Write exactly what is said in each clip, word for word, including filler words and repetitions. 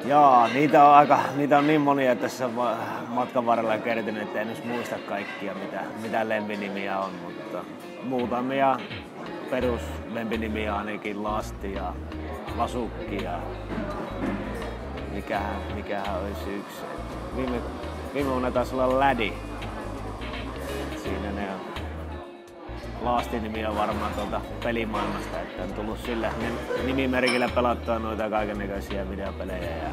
Joo, niitä on, aika, niitä on niin monia tässä matkan varrella kertynyt, että en edes muista kaikkia, mitä, mitä lempinimiä on, mutta muutamia peruslempinimiä ainakin Lasti ja Lasukki ja mikähän, mikähän olisi yksi. Viime, viime vuonna taisi olla Lädi. Siinä ne on. Lastin nimi on varmaan tuolta pelimaailmasta, että on tullut sillä nimimerkillä pelattua noita kaikennäköisiä videopelejä. Ja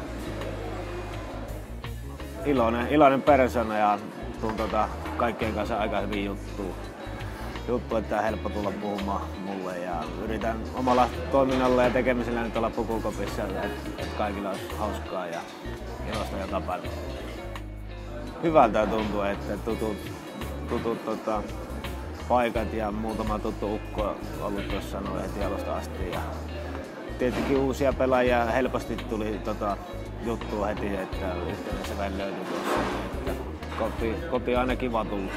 iloinen, iloinen persona ja tuntuu tota kaikkien kanssa aika hyvin juttua. Juttu, että on helppo tulla puhumaan mulle ja yritän omalla toiminnalla ja tekemisellä nyt olla Pukukopissa, että et kaikilla olisi hauskaa ja iloista joka päivä. Hyvältä tuntuu, että tutut, tutut tota, paikat ja muutama tuttu ukko on ollut tuossa noin heti alusta asti. Ja tietenkin uusia pelaajia helposti tuli tota, juttua heti, että yhteinen sävel löytyi tuossa. Että koti, koti on aina kiva tulla.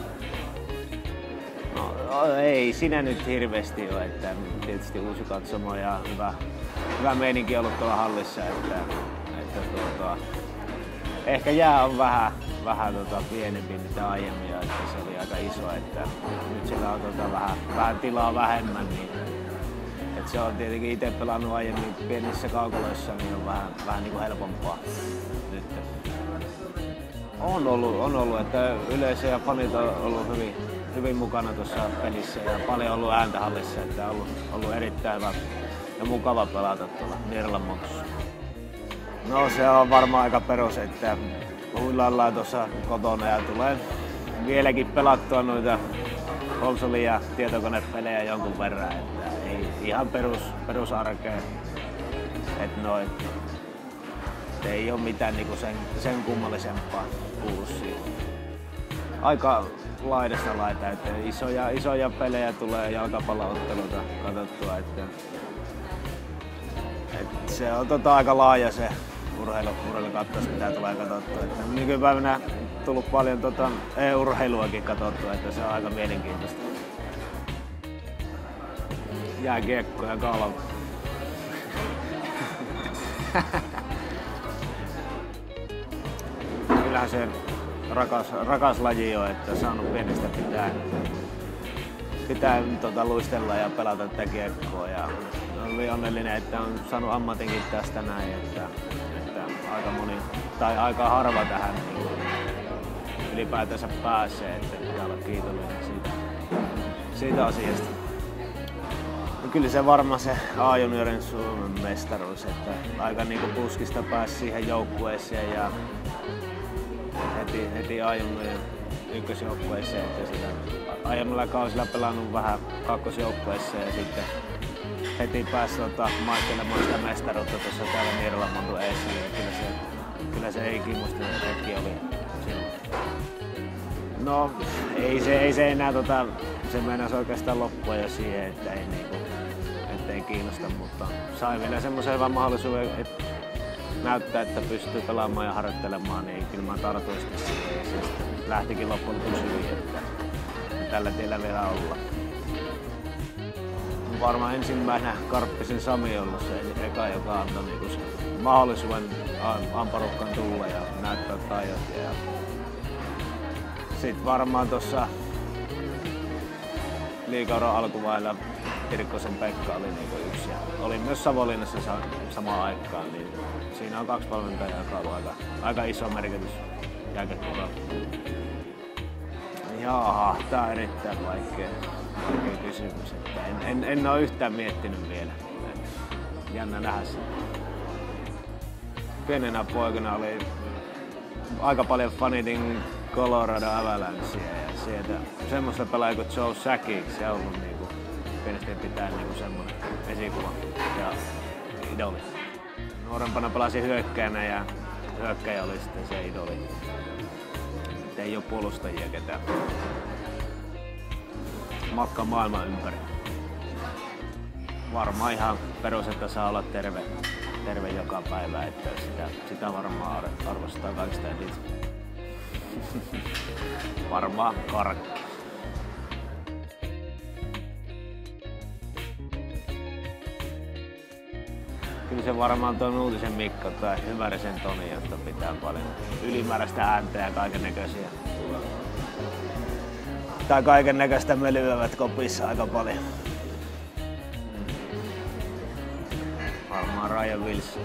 No, ei siinä nyt hirveästi ole, että tietysti uusi katsomo ja hyvä, hyvä meininki on ollut tuolla hallissa. Että, että tuota, ehkä jää on vähän, vähän tota pienempi mitä aiemmin, että se oli aika iso, että nyt sillä on tota vähän, vähän tilaa vähemmän. Niin, että se on tietenkin itse pelannut aiemmin pienissä kaukoloissa, niin on vähän, vähän niin kuin helpompaa nyt. On ollut, on ollut, että yleisö ja fanit on ollut hyvin, hyvin mukana tuossa pelissä ja paljon ollut ääntä hallissa, että on ollut, ollut erittäin hyvä ja mukava pelata tuolla Nirlamontussa. No se on varmaan aika perus, että huilaillaan tuossa kotona ja tulee vieläkin pelattua noita konsoli- ja tietokonepelejä jonkun verran, että ei ihan perus, perusarkea, että noin, että ei ole mitään niinku sen, sen kummallisempaa kuulu siihen. Aika laidasta laita, että isoja, isoja pelejä tulee jalkapallootteluita katsottua, että, että se on tota aika laaja se urheilu, urheilukattaus, mitä tulee katsottua. Että nykypäivänä tullut paljon tota e-urheiluakin katsottua, että se on aika mielenkiintoista. Jääkiekko ja kalvo. Kyllähän se rakas, rakas laji on, että saanut pienestä pitää, pitää tota, luistella ja pelata tätä kiekkoa. Ja olen onnellinen, että on saanut ammatinkin tästä näin, että, että aika moni tai aika harva tähän niin ylipäätänsä pääsee, että pitää olla kiitollinen siitä, siitä asiasta. No kyllä se varmaan se A-juniorin Suomen mestaruus, että aika niin kuin puskista pääsi siihen joukkueeseen ja heti, heti A-juniorin ykkösjoukkueeseen, että sitä aiemmilla kausilla pelannut vähän kakkosjoukkueeseen ja sitten heti pääsi tota, maistelemaan sitä mestaruutta tuossa täällä Nirlamontun eessä, niin kyllä se, kyllä se ei kiinnostunut hetki oli silloin. No ei se, ei se enää, tota, se meinasi oikeastaan loppua jo siihen, että ei, niinku, että ei kiinnosta, mutta sai vielä semmoisen hyvän mahdollisuuden, että näyttää, että pystyy pelaamaan ja harjoittelemaan, niin kyllä mä tartuin sitten siihen ja se lähtikin loppuun lopuksi hyvin, että tällä tiellä vielä ollaan. Varmaan ensimmäisenä Karppisen Sami on ollut se eka, joka antoi niinku mahdollisuuden Amparukkaan tulla ja näyttää taidot. Ja sitten varmaan tuossa liigauran alkuvaiheella Tirkkosen Pekka oli niinku yksi. Ja oli myös Savonlinnassa samaan aikaan, niin siinä on kaksi valmentajaa, joka on ollut aika, aika iso merkitys jääkiekkoon. Jaha, tää on erittäin vaikea, vaikea kysymys. Että en, en, en ole yhtään miettinyt vielä. Jännä nähdä sitä. Pienenä poikana oli aika paljon fanitin Colorado Avalanchea ja sieltä semmoista pelaajaa kuin Joe Sakic, se on ollut niinku, pienestä pitää niinku semmoinen esikuva ja idoli. Nuorempana pelasin hyökkäänä ja hyökkäjä oli sitten se idoli. Et ei ole puolustajia ketään. Matka maailman ympäri. Varmaan ihan perus, että saa olla terve, terve joka päivä, että sitä, sitä varmaan arvostaa kaikista eniten. Varmaan karkki. Kyllä Kyllä se varmaan tuo Nuutisen Mikko tai Hyvärisen Toni, josta pitää paljon ylimääräistä ääntä ja kaiken näköisiä. Tai kaiken näköistä mölyävät kopissa aika paljon. Varmaan Ryan Wilson.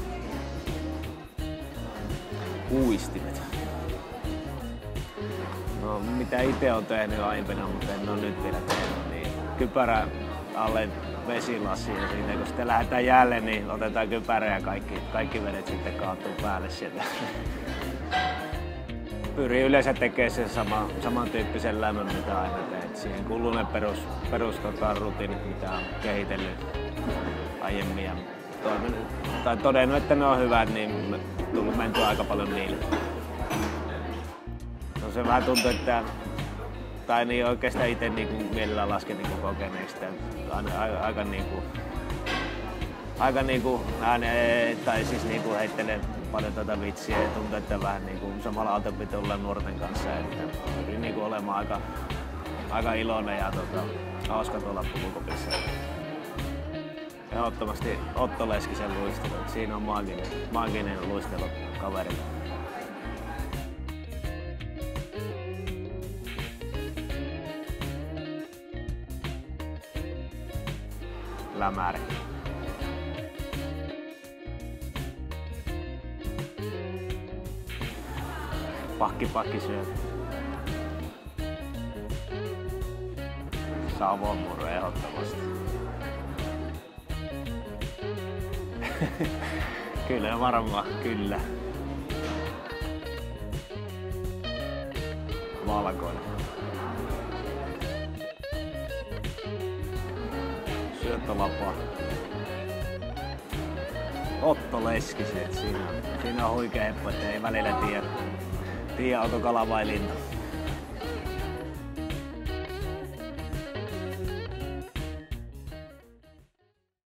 Uistimet. No mitä itse on tehnyt aiempina, mutta en ole nyt vielä tehnyt, niin kypärä alle vesilassi ja siinä kun sitten lähdetään jälleen, niin otetaan kypärä ja kaikki, kaikki vedet sitten kaatuu päälle sieltä. Pyrin yleensä tekemään sen sama, samantyyppisen lämmön, mitä aina teet. Siihen kuuluu ne perus, perus tota, rutiinit, mitä on kehitellyt aiemmin. Ja toivon, tai todennut, että ne on hyvät, niin tullut mentyä aika paljon niille. No se vähän tuntuu, että tai niin oikeastaan itse niin mielellään lasken niin kokeneeksi. Aika, aika, aika niinku aika niinku ääne, tai siis niinku heittelen paljon tätä vitsiä ja tuntuu, että vähän niinku samalla altempi tulla nuorten kanssa. Että pyrin niinku olemaan aika, aika iloinen ja tota, hauska tuolla pukukopissa. Ehdottomasti Otto Leskisen luistelu. Siinä on maaginen, maaginen luistelu kaveri. Lämäri. Pakki pakki syö. Savomurro ehdottomasti. Kyllä varmaan, kyllä. Valkoinen. Syöttölapa. Otto Leskisen, siinä, siinä on huikea heppo, että ei välillä tiedä, tiedä onko kala vai lintu.